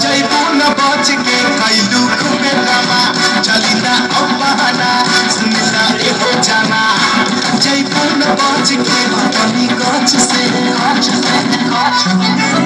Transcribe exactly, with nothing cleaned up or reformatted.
जैबू न बच के कैलू खूबे ड्रामा चलिना अब बहाना सुनिला एहो जाना जैबू न बच के अपनी गच से गच से गच